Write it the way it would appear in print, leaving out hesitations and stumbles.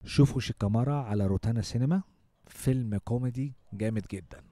شوفوا شيكامارا على روتانا سينما، فيلم كوميدي جامد جدا.